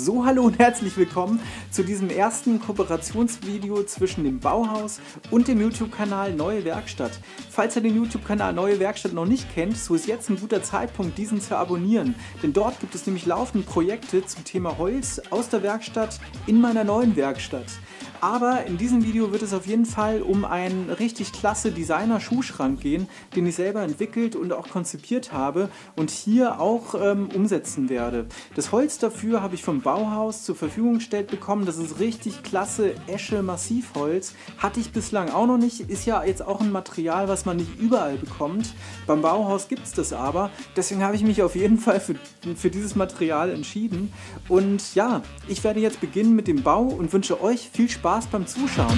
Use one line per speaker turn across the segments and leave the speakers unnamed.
So, hallo und herzlich willkommen zu diesem ersten Kooperationsvideo zwischen dem Bauhaus und dem YouTube-Kanal Neue Werkstatt. Falls ihr den YouTube-Kanal Neue Werkstatt noch nicht kennt, so ist jetzt ein guter Zeitpunkt, diesen zu abonnieren. Denn dort gibt es nämlich laufend Projekte zum Thema Holz aus der Werkstatt in meiner neuen Werkstatt. Aber in diesem Video wird es auf jeden Fall um einen richtig klasse Designer-Schuhschrank gehen, den ich selber entwickelt und auch konzipiert habe und hier auch umsetzen werde. Das Holz dafür habe ich vom Bauhaus zur Verfügung gestellt bekommen. Das ist richtig klasse Esche-Massivholz. Hatte ich bislang auch noch nicht. Ist ja jetzt auch ein Material, was man nicht überall bekommt. Beim Bauhaus gibt es das aber. Deswegen habe ich mich auf jeden Fall für dieses Material entschieden. Und ja, ich werde jetzt beginnen mit dem Bau und wünsche euch viel Spaß beim Zuschauen.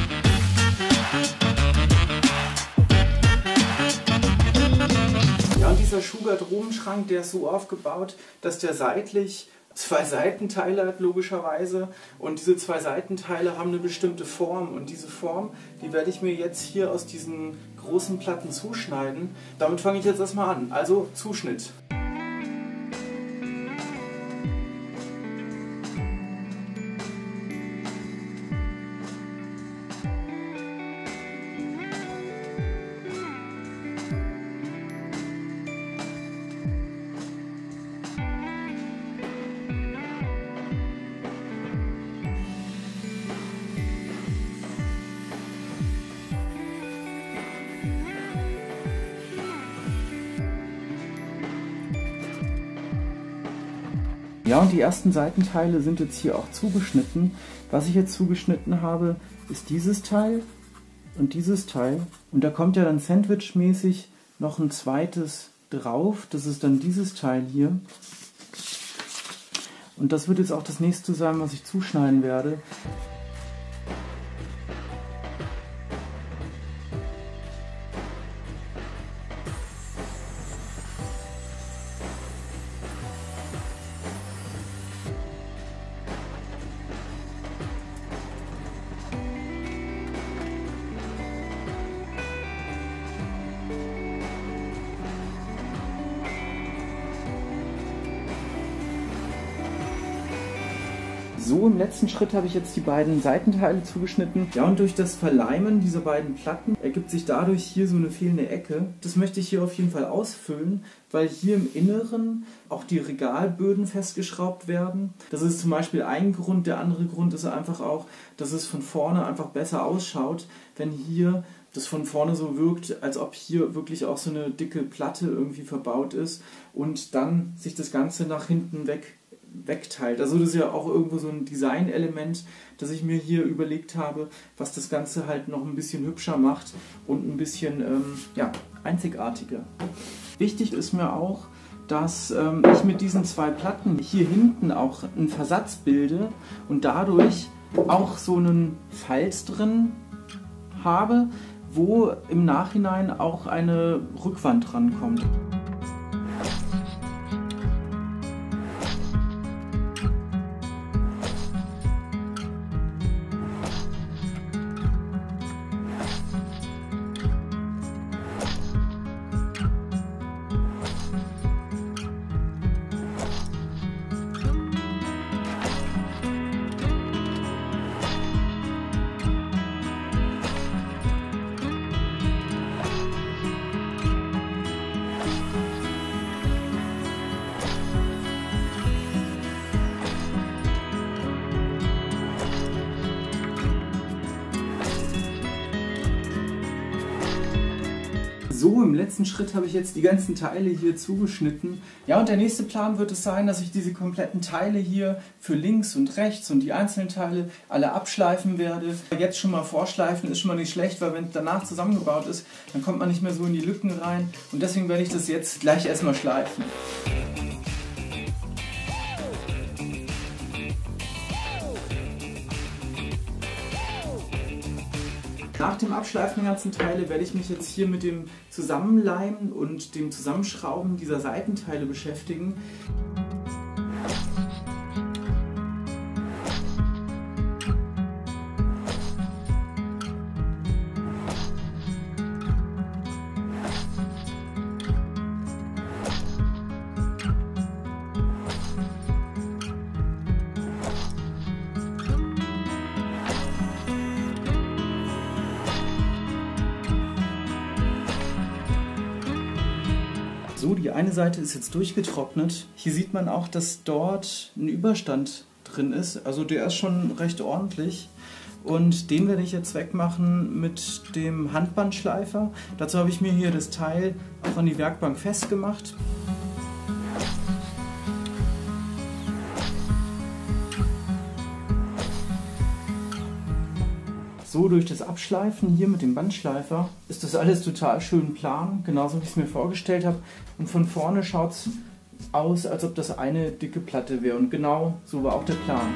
Ja, und dieser Schuhgarderobenschrank, der ist so aufgebaut, dass der seitlich zwei Seitenteile hat, logischerweise. Und diese zwei Seitenteile haben eine bestimmte Form. Und diese Form, die werde ich mir jetzt hier aus diesen großen Platten zuschneiden. Damit fange ich jetzt erstmal an. Also Zuschnitt. Ja, und die ersten Seitenteile sind jetzt hier auch zugeschnitten. Was ich jetzt zugeschnitten habe, ist dieses Teil und dieses Teil. Und da kommt ja dann sandwichmäßig noch ein zweites drauf. Das ist dann dieses Teil hier. Und das wird jetzt auch das nächste sein, was ich zuschneiden werde. So, im letzten Schritt habe ich jetzt die beiden Seitenteile zugeschnitten. Ja, und durch das Verleimen dieser beiden Platten ergibt sich dadurch hier so eine fehlende Ecke. Das möchte ich hier auf jeden Fall ausfüllen, weil hier im Inneren auch die Regalböden festgeschraubt werden. Das ist zum Beispiel ein Grund. Der andere Grund ist einfach auch, dass es von vorne einfach besser ausschaut, wenn hier das von vorne so wirkt, als ob hier wirklich auch so eine dicke Platte irgendwie verbaut ist und dann sich das Ganze nach hinten wegteilt. Also das ist ja auch irgendwo so ein Designelement, das ich mir hier überlegt habe, was das Ganze halt noch ein bisschen hübscher macht und ein bisschen ja, einzigartiger. Wichtig ist mir auch, dass ich mit diesen zwei Platten hier hinten auch einen Versatz bilde und dadurch auch so einen Falz drin habe, wo im Nachhinein auch eine Rückwand rankommt. So, im letzten Schritt habe ich jetzt die ganzen Teile hier zugeschnitten. Ja, und der nächste Plan wird es sein, dass ich diese kompletten Teile hier für links und rechts und die einzelnen Teile alle abschleifen werde. Jetzt schon mal vorschleifen ist schon mal nicht schlecht, weil wenn es danach zusammengebaut ist, dann kommt man nicht mehr so in die Lücken rein. Und deswegen werde ich das jetzt gleich erstmal schleifen. Nach dem Abschleifen der ganzen Teile werde ich mich jetzt hier mit dem Zusammenleimen und dem Zusammenschrauben dieser Seitenteile beschäftigen. So, die eine Seite ist jetzt durchgetrocknet. Hier sieht man auch, dass dort ein Überstand drin ist. Also der ist schon recht ordentlich. Und den werde ich jetzt wegmachen mit dem Handbandschleifer. Dazu habe ich mir hier das Teil auch an die Werkbank festgemacht. So, durch das Abschleifen hier mit dem Bandschleifer ist das alles total schön plan, genauso wie ich es mir vorgestellt habe. Und von vorne schaut es aus, als ob das eine dicke Platte wäre. Und genau so war auch der Plan.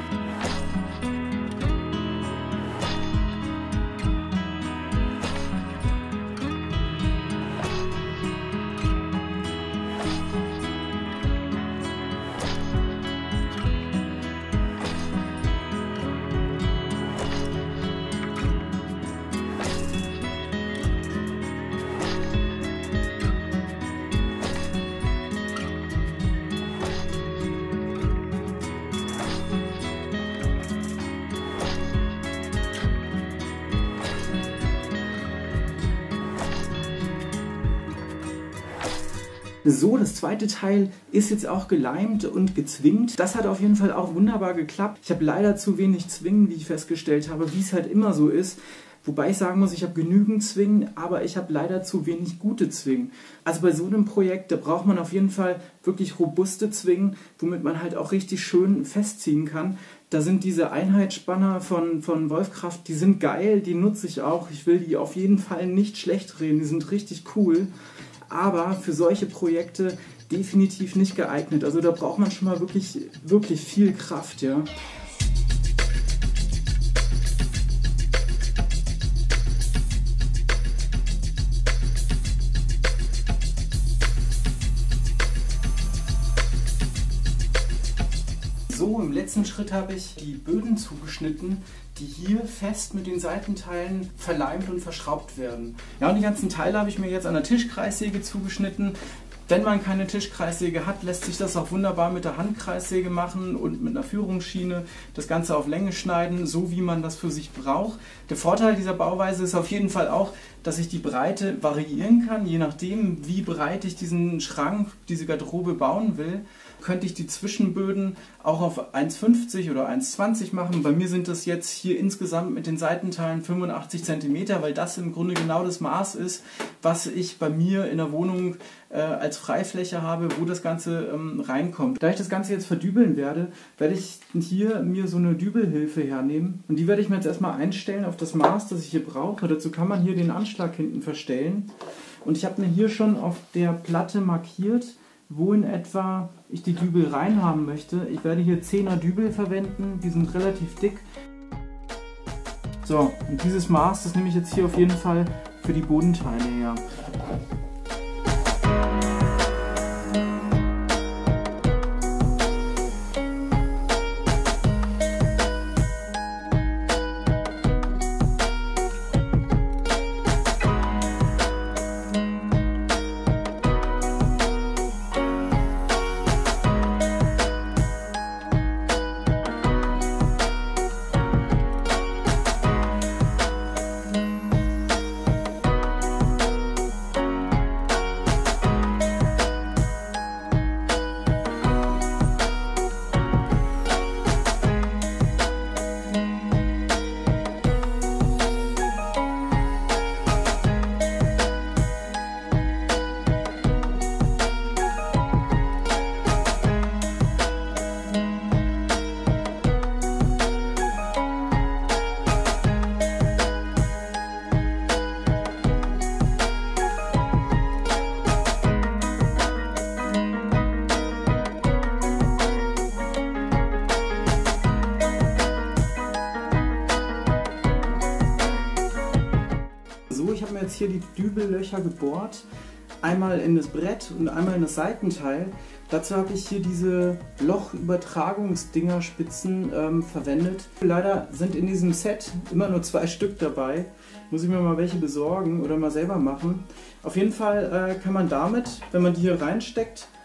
So, das zweite Teil ist jetzt auch geleimt und gezwingt. Das hat auf jeden Fall auch wunderbar geklappt. Ich habe leider zu wenig Zwingen, wie ich festgestellt habe, wie es halt immer so ist. Wobei ich sagen muss, ich habe genügend Zwingen, aber ich habe leider zu wenig gute Zwingen. Also bei so einem Projekt, da braucht man auf jeden Fall wirklich robuste Zwingen, womit man halt auch richtig schön festziehen kann. Da sind diese Einheitsspanner von Wolfkraft, die sind geil, die nutze ich auch. Ich will die auf jeden Fall nicht schlecht reden, die sind richtig cool. Aber für solche Projekte definitiv nicht geeignet. Also da braucht man schon mal wirklich viel Kraft, ja. So, im letzten Schritt habe ich die Böden zugeschnitten, die hier fest mit den Seitenteilen verleimt und verschraubt werden. Ja, und die ganzen Teile habe ich mir jetzt an der Tischkreissäge zugeschnitten. Wenn man keine Tischkreissäge hat, lässt sich das auch wunderbar mit der Handkreissäge machen und mit einer Führungsschiene das Ganze auf Länge schneiden, so wie man das für sich braucht. Der Vorteil dieser Bauweise ist auf jeden Fall auch, dass ich die Breite variieren kann, je nachdem, wie breit ich diesen Schrank, diese Garderobe bauen will. Könnte ich die Zwischenböden auch auf 1,50 oder 1,20 machen. Bei mir sind das jetzt hier insgesamt mit den Seitenteilen 85 cm, weil das im Grunde genau das Maß ist, was ich bei mir in der Wohnung als Freifläche habe, wo das Ganze reinkommt. Da ich das Ganze jetzt verdübeln werde, werde ich hier mir so eine Dübelhilfe hernehmen. Und die werde ich mir jetzt erstmal einstellen auf das Maß, das ich hier brauche. Dazu kann man hier den Anschlag hinten verstellen. Und ich habe mir hier schon auf der Platte markiert, wo in etwa ich die Dübel reinhaben möchte. Ich werde hier 10er Dübel verwenden, die sind relativ dick. So, und dieses Maß, das nehme ich jetzt hier auf jeden Fall für die Bodenteile her. Ich habe mir jetzt hier die Dübellöcher gebohrt, einmal in das Brett und einmal in das Seitenteil. Dazu habe ich hier diese Lochübertragungsdinger-Spitzen verwendet. Leider sind in diesem Set immer nur 2 Stück dabei. Muss ich mir mal welche besorgen oder mal selber machen. Auf jeden Fall kann man damit, wenn man die hier reinsteckt,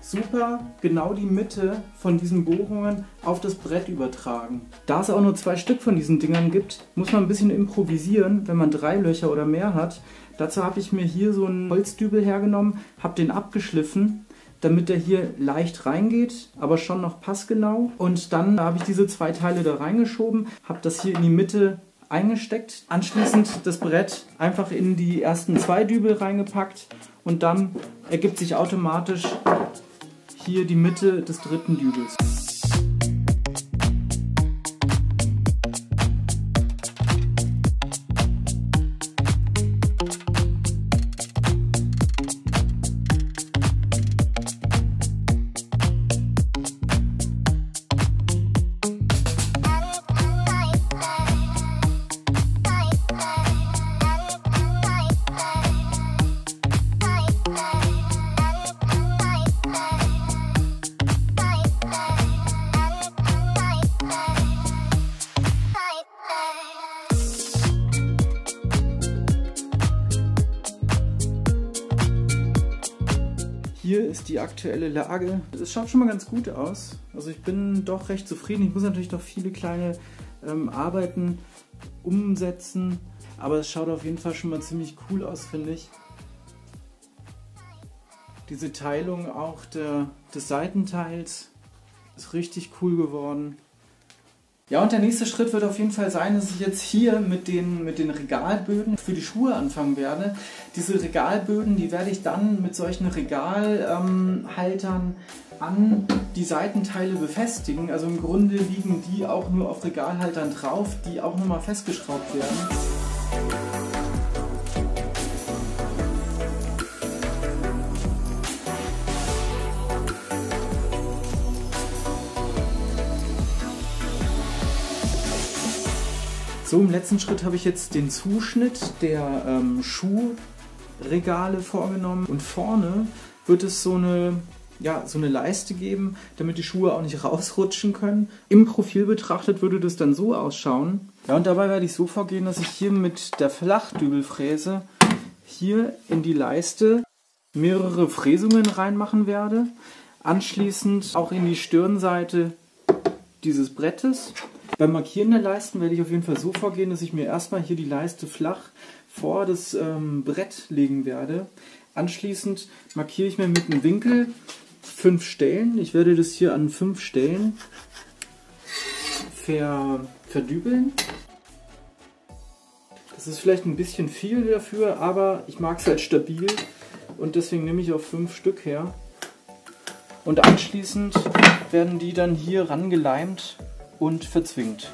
super genau die Mitte von diesen Bohrungen auf das Brett übertragen. Da es auch nur 2 Stück von diesen Dingern gibt, muss man ein bisschen improvisieren, wenn man 3 Löcher oder mehr hat. Dazu habe ich mir hier so einen Holzdübel hergenommen, habe den abgeschliffen, damit der hier leicht reingeht, aber schon noch passgenau. Und dann habe ich diese 2 Teile da reingeschoben, habe das hier in die Mitte eingesteckt. Anschließend das Brett einfach in die ersten 2 Dübel reingepackt und dann ergibt sich automatisch hier die Mitte des 3. Dübels. Hier ist die aktuelle Lage. Es schaut schon mal ganz gut aus. Also ich bin doch recht zufrieden. Ich muss natürlich noch viele kleine Arbeiten umsetzen. Aber es schaut auf jeden Fall schon mal ziemlich cool aus, finde ich. Diese Teilung auch des Seitenteils ist richtig cool geworden. Ja, und der nächste Schritt wird auf jeden Fall sein, dass ich jetzt hier mit den Regalböden für die Schuhe anfangen werde. Diese Regalböden, die werde ich dann mit solchen Regalhaltern an die Seitenteile befestigen. Also im Grunde liegen die auch nur auf Regalhaltern drauf, die auch nochmal festgeschraubt werden. So, im letzten Schritt habe ich jetzt den Zuschnitt der Schuhregale vorgenommen und vorne wird es so eine Leiste geben, damit die Schuhe auch nicht rausrutschen können. Im Profil betrachtet würde das dann so ausschauen. Ja, und dabei werde ich so vorgehen, dass ich hier mit der Flachdübelfräse hier in die Leiste mehrere Fräsungen reinmachen werde. Anschließend auch in die Stirnseite dieses Brettes. Beim Markieren der Leisten werde ich auf jeden Fall so vorgehen, dass ich mir erstmal hier die Leiste flach vor das Brett legen werde. Anschließend markiere ich mir mit einem Winkel 5 Stellen. Ich werde das hier an 5 Stellen verdübeln. Das ist vielleicht ein bisschen viel dafür, aber ich mag es halt stabil und deswegen nehme ich auf 5 Stück her. Und anschließend werden die dann hier rangeleimt und verzwingt.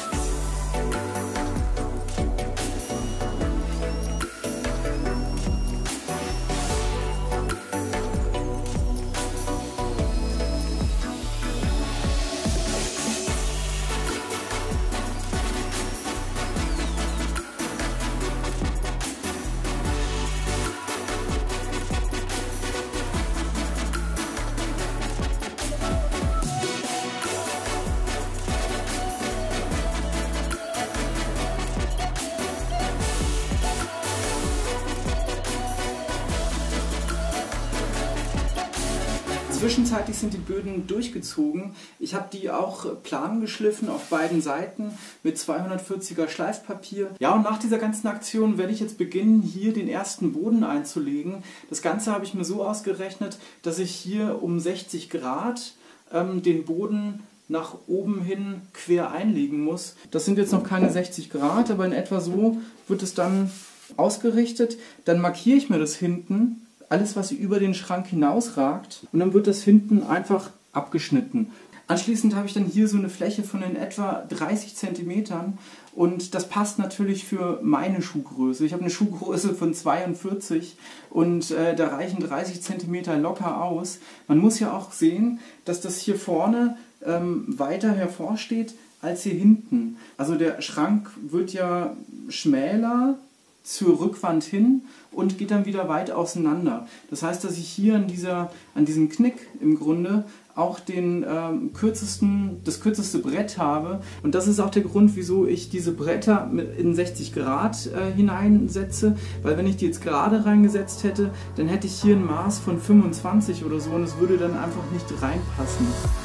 Zwischenzeitlich sind die Böden durchgezogen. Ich habe die auch plan geschliffen auf beiden Seiten mit 240er Schleifpapier. Ja, und nach dieser ganzen Aktion werde ich jetzt beginnen, hier den ersten Boden einzulegen. Das Ganze habe ich mir so ausgerechnet, dass ich hier um 60 Grad den Boden nach oben hin quer einlegen muss. Das sind jetzt noch keine 60 Grad, aber in etwa so wird es dann ausgerichtet. Dann markiere ich mir das hinten. Alles, was über den Schrank hinausragt, und dann wird das hinten einfach abgeschnitten. Anschließend habe ich dann hier so eine Fläche von in etwa 30 cm und das passt natürlich für meine Schuhgröße. Ich habe eine Schuhgröße von 42 und da reichen 30 cm locker aus. Man muss ja auch sehen, dass das hier vorne weiter hervorsteht als hier hinten. Also der Schrank wird ja schmäler zur Rückwand hin und geht dann wieder weit auseinander. Das heißt, dass ich hier an diesem Knick im Grunde auch das kürzeste Brett habe. Und das ist auch der Grund, wieso ich diese Bretter in 60 Grad hineinsetze. Weil wenn ich die jetzt gerade reingesetzt hätte, dann hätte ich hier ein Maß von 25 oder so und es würde dann einfach nicht reinpassen.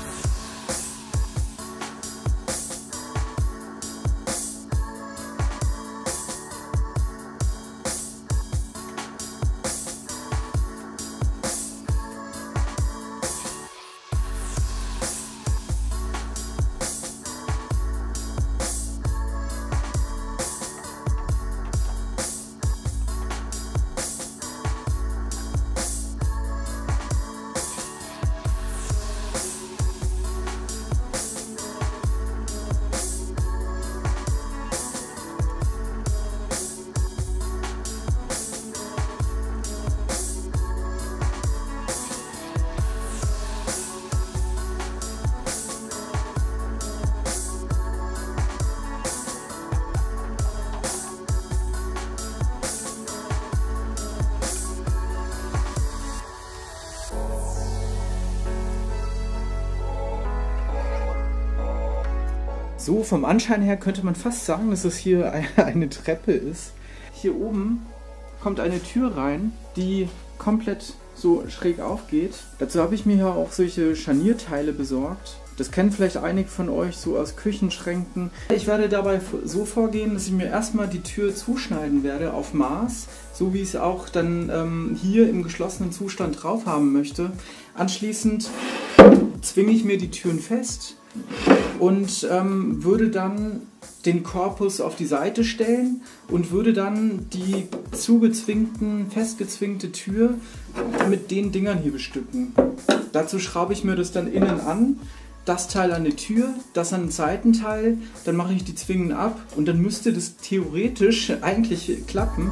So, vom Anschein her könnte man fast sagen, dass es hier eine Treppe ist. Hier oben kommt eine Tür rein, die komplett so schräg aufgeht. Dazu habe ich mir hier auch solche Scharnierteile besorgt. Das kennen vielleicht einige von euch so aus Küchenschränken. Ich werde dabei so vorgehen, dass ich mir erstmal die Tür zuschneiden werde auf Maß, so wie ich es auch dann hier im geschlossenen Zustand drauf haben möchte. Anschließend zwinge ich mir die Türen fest und würde dann den Korpus auf die Seite stellen und würde dann die festgezwingte Tür mit den Dingern hier bestücken. Dazu schraube ich mir das dann innen an, das Teil an die Tür, das an den Seitenteil, dann mache ich die Zwingen ab und dann müsste das theoretisch eigentlich klappen.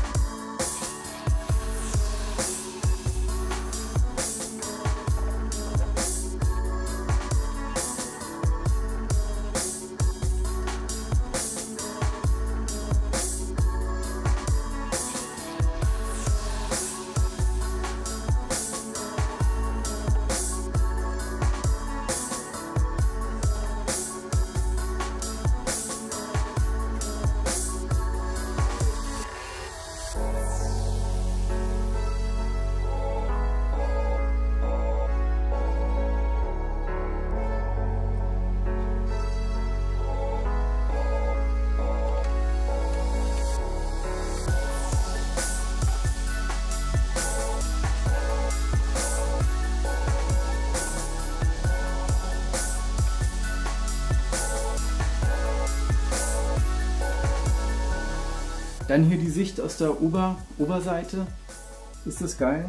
Dann hier die Sicht aus der Oberseite. Ist das geil?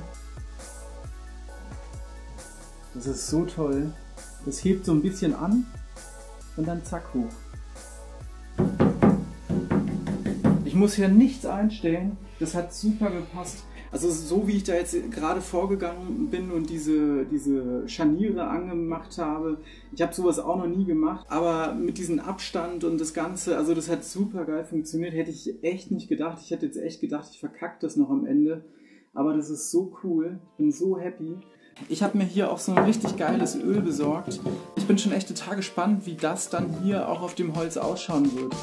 Das ist so toll. Das hebt so ein bisschen an und dann zack hoch. Ich muss hier nichts einstellen. Das hat super gepasst. Also so wie ich da jetzt gerade vorgegangen bin und diese Scharniere angemacht habe, ich habe sowas auch noch nie gemacht, aber mit diesem Abstand und das Ganze, also das hat super geil funktioniert, hätte ich echt nicht gedacht. Ich hätte jetzt echt gedacht, ich verkacke das noch am Ende, aber das ist so cool, ich bin so happy. Ich habe mir hier auch so ein richtig geiles Öl besorgt. Ich bin schon echt total gespannt, wie das dann hier auch auf dem Holz ausschauen wird.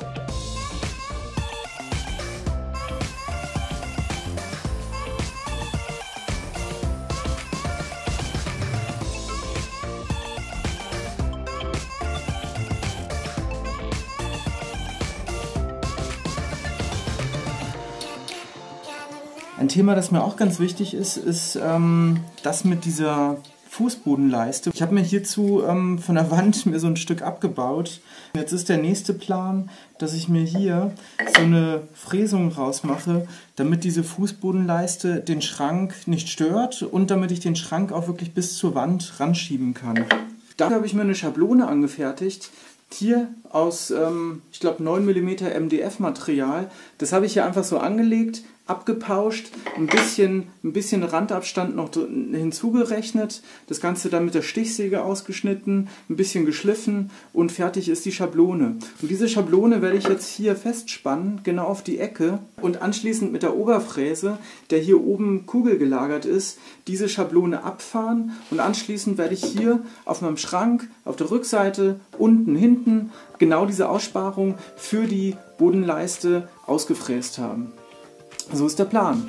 Ein Thema, das mir auch ganz wichtig ist, ist das mit dieser Fußbodenleiste. Ich habe mir hierzu von der Wand mir so ein Stück abgebaut. Jetzt ist der nächste Plan, dass ich mir hier so eine Fräsung rausmache, damit diese Fußbodenleiste den Schrank nicht stört und damit ich den Schrank auch wirklich bis zur Wand ranschieben kann. Dafür habe ich mir eine Schablone angefertigt. Hier aus, ich glaube 9 mm MDF-Material. Das habe ich hier einfach so angelegt, abgepauscht, ein bisschen Randabstand noch hinzugerechnet, das Ganze dann mit der Stichsäge ausgeschnitten, ein bisschen geschliffen und fertig ist die Schablone. Und diese Schablone werde ich jetzt hier festspannen, genau auf die Ecke und anschließend mit der Oberfräse, der hier oben kugelgelagert ist, diese Schablone abfahren und anschließend werde ich hier auf meinem Schrank, auf der Rückseite, unten, hinten genau diese Aussparung für die Bodenleiste ausgefräst haben. So ist der Plan.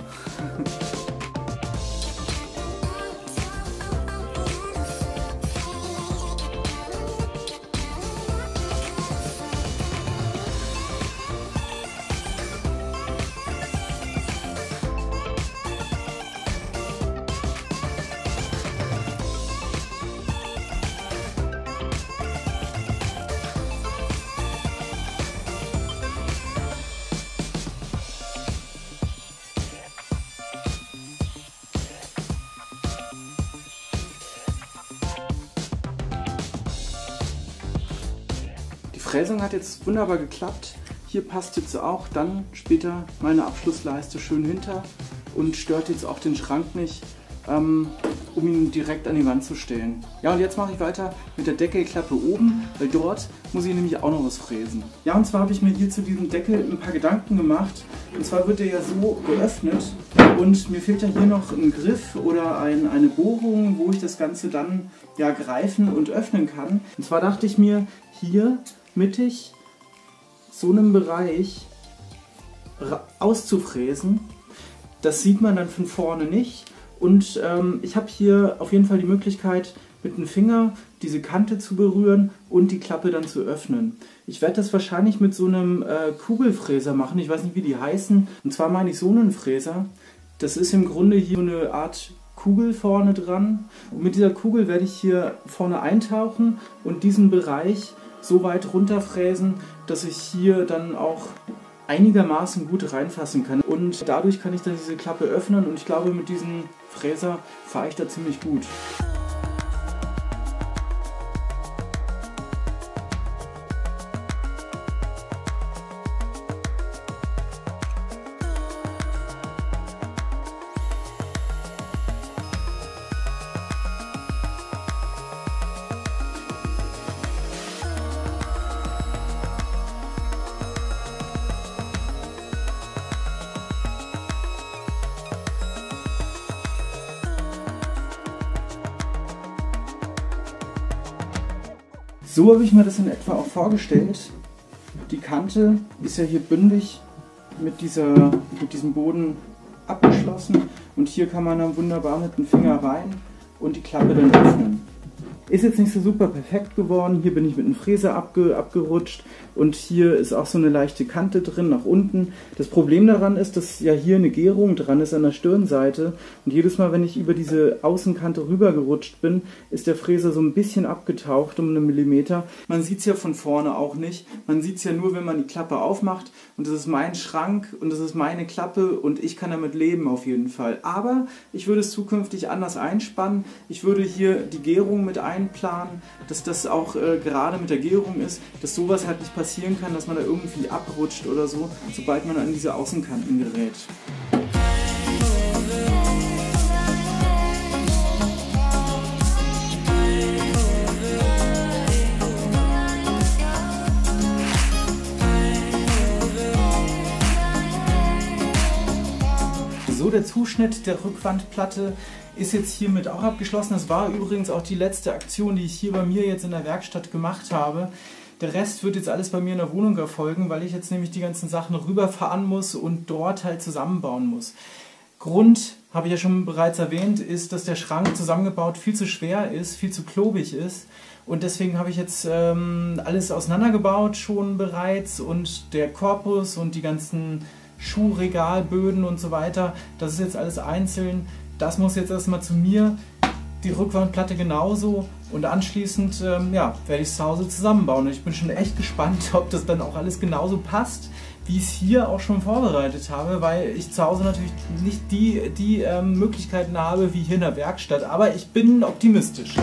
Die Fräsung hat jetzt wunderbar geklappt. Hier passt jetzt auch dann später meine Abschlussleiste schön hinter und stört jetzt auch den Schrank nicht, um ihn direkt an die Wand zu stellen. Ja, und jetzt mache ich weiter mit der Deckelklappe oben, weil dort muss ich nämlich auch noch was fräsen. Ja, und zwar habe ich mir hier zu diesem Deckel ein paar Gedanken gemacht. Und zwar wird der ja so geöffnet und mir fehlt ja hier noch ein Griff oder eine Bohrung, wo ich das Ganze dann ja greifen und öffnen kann. Und zwar dachte ich mir, hier mittig so einen Bereich auszufräsen. Das sieht man dann von vorne nicht. Und ich habe hier auf jeden Fall die Möglichkeit, mit dem Finger diese Kante zu berühren und die Klappe dann zu öffnen. Ich werde das wahrscheinlich mit so einem Kugelfräser machen. Ich weiß nicht, wie die heißen. Und zwar meine ich so einen Fräser. Das ist im Grunde hier so eine Art Kugel vorne dran. Und mit dieser Kugel werde ich hier vorne eintauchen und diesen Bereich so weit runterfräsen, dass ich hier dann auch einigermaßen gut reinfassen kann. Und dadurch kann ich dann diese Klappe öffnen und ich glaube, mit diesem Fräser fahre ich da ziemlich gut. So habe ich mir das in etwa auch vorgestellt. Die Kante ist ja hier bündig mit diesem Boden abgeschlossen und hier kann man dann wunderbar mit dem Finger rein und die Klappe dann öffnen. Ist jetzt nicht so super perfekt geworden. Hier bin ich mit dem Fräser abgerutscht und hier ist auch so eine leichte Kante drin nach unten. Das Problem daran ist, dass ja hier eine Gärung dran ist an der Stirnseite und jedes Mal, wenn ich über diese Außenkante rüber gerutscht bin, ist der Fräser so ein bisschen abgetaucht um 1 Millimeter. Man sieht es ja von vorne auch nicht. Man sieht es ja nur, wenn man die Klappe aufmacht und das ist mein Schrank und das ist meine Klappe und ich kann damit leben auf jeden Fall. Aber ich würde es zukünftig anders einspannen. Ich würde hier die Gärung mit einplanen, dass das auch gerade mit der Gärung ist, dass sowas halt nicht passieren kann, dass man da irgendwie abrutscht oder so, sobald man an diese Außenkanten gerät. So, der Zuschnitt der Rückwandplatte ist jetzt hiermit auch abgeschlossen. Das war übrigens auch die letzte Aktion, die ich hier bei mir jetzt in der Werkstatt gemacht habe. Der Rest wird jetzt alles bei mir in der Wohnung erfolgen, weil ich jetzt nämlich die ganzen Sachen rüberfahren muss und dort halt zusammenbauen muss. Grund, habe ich ja schon bereits erwähnt, ist, dass der Schrank zusammengebaut viel zu schwer ist, viel zu klobig ist. Und deswegen habe ich jetzt alles auseinandergebaut schon bereits und der Korpus und die ganzen Schuhregalböden und so weiter, das ist jetzt alles einzeln. Das muss jetzt erstmal zu mir, die Rückwandplatte genauso und anschließend ja, werde ich es zu Hause zusammenbauen. Und ich bin schon echt gespannt, ob das dann auch alles genauso passt, wie ich es hier auch schon vorbereitet habe, weil ich zu Hause natürlich nicht die Möglichkeiten habe wie hier in der Werkstatt, aber ich bin optimistisch.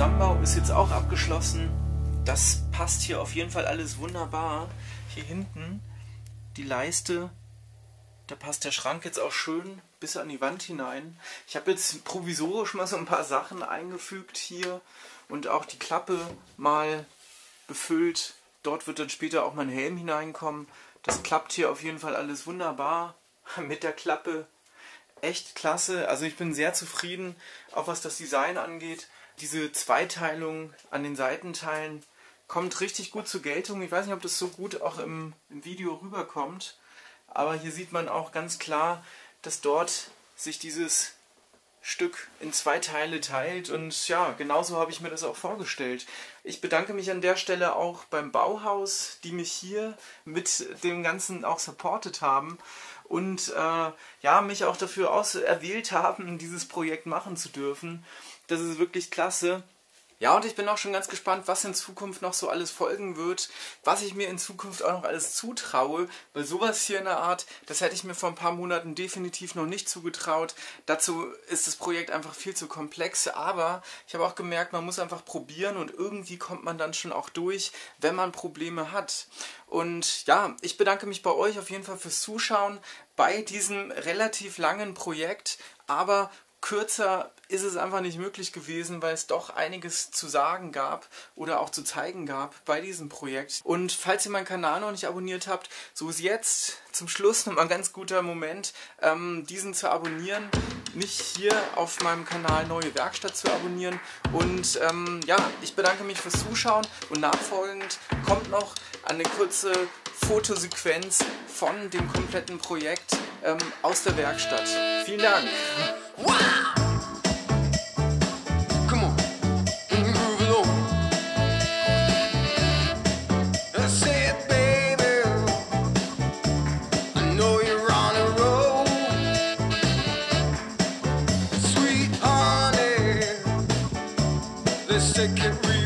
Zusammenbau ist jetzt auch abgeschlossen. Das passt hier auf jeden Fall alles wunderbar. Hier hinten die Leiste, da passt der Schrank jetzt auch schön bis an die Wand hinein. Ich habe jetzt provisorisch mal so ein paar Sachen eingefügt hier und auch die Klappe mal befüllt. Dort wird dann später auch mein Helm hineinkommen. Das klappt hier auf jeden Fall alles wunderbar mit der Klappe. Echt klasse. Also ich bin sehr zufrieden, auch was das Design angeht. Diese Zweiteilung an den Seitenteilen kommt richtig gut zur Geltung. Ich weiß nicht, ob das so gut auch im Video rüberkommt. Aber hier sieht man auch ganz klar, dass dort sich dieses Stück in 2 Teile teilt, und ja, genauso habe ich mir das auch vorgestellt. Ich bedanke mich an der Stelle auch beim Bauhaus, die mich hier mit dem Ganzen auch supportet haben und ja, mich auch dafür erwählt haben, dieses Projekt machen zu dürfen. Das ist wirklich klasse. Ja, und ich bin auch schon ganz gespannt, was in Zukunft noch so alles folgen wird, was ich mir in Zukunft auch noch alles zutraue, weil sowas hier in der Art, das hätte ich mir vor ein paar Monaten definitiv noch nicht zugetraut. Dazu ist das Projekt einfach viel zu komplex, aber ich habe auch gemerkt, man muss einfach probieren und irgendwie kommt man dann schon auch durch, wenn man Probleme hat. Und ja, ich bedanke mich bei euch auf jeden Fall fürs Zuschauen bei diesem relativ langen Projekt, aber kürzer ist es einfach nicht möglich gewesen, weil es doch einiges zu sagen gab oder auch zu zeigen gab bei diesem Projekt. Und falls ihr meinen Kanal noch nicht abonniert habt, so ist jetzt zum Schluss nochmal ein ganz guter Moment, diesen zu abonnieren, mich hier auf meinem Kanal Neue Werkstatt zu abonnieren. Und ja, ich bedanke mich fürs Zuschauen und nachfolgend kommt noch eine kurze Fotosequenz von dem kompletten Projekt aus der Werkstatt. Vielen Dank! Wow! Come on, groove along. I said, baby, I know you're on a roll. Sweet honey, let's take it real.